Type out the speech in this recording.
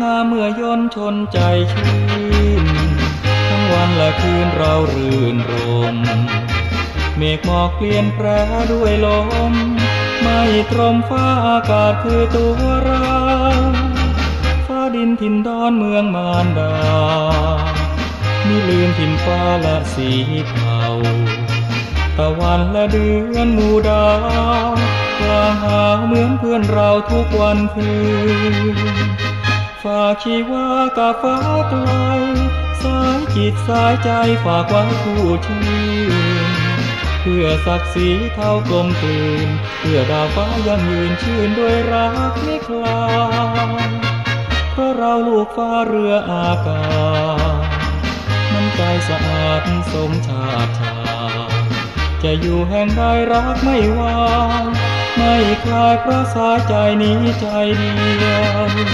งามเมื่อยนชนใจชื่นทั้งวันและคืนเรารื่นรมเมฆหมอกเปลี่ยนแปรด้วยลมไม่ตรมฟ้าอากาศคือตัวเราฟ้าดินถิ่นดอนเมืองมารดามิลืมถิ่นฟ้าและสีเทาตะวันและเดือนหมู่ดาวกลางหาเหมือนเพื่อนเราทุกวันคืนฝากชีวากับฟ้าไกลสายจิตสายใจฝากไว้คู่ชื่นเพื่อศักดิ์ศรีเท่ากลมกลืนเพื่อดาวฟ้ายังยืนชื่นด้วยรักไม่คลายเพราะเราลูกฟ้าเรืออากาศน้ำใจสะอาดสมชาติชาจะอยู่แห่งใดรักไม่วางไม่คลายเพราะสายใจนี้ใจเดียว